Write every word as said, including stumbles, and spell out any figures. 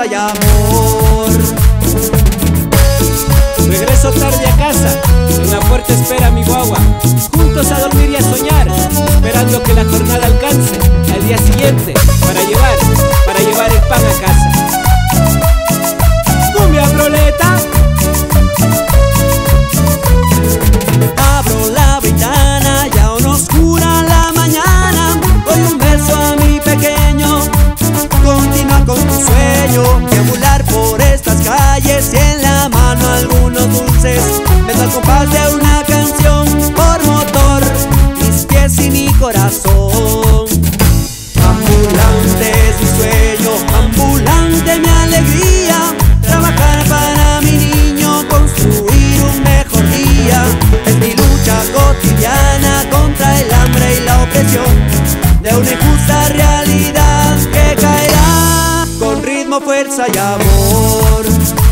fuerza y amor. Regreso tarde a casa, en la puerta espera mi guagua. Juntos a dormir y a soñar, esperando que la jornada alcance al día siguiente para llevar, para llevar el pan a casa. ¡Cumbia proleta! Abro la ventana y aún oscura la mañana. Doy un beso a mi pequeño, continúa con tu sueño. Deambular por estas calles y en la mano algunos dulces. Me da el compás de una canción por motor, mis pies y mi corazón. Ambulante es mi sueño, ambulante mi alegría. Trabajar para mi niño, construir un mejor día. Es mi lucha cotidiana contra el hambre y la opresión de una injusta realidad que caerá con ritmo, fuerza y amor.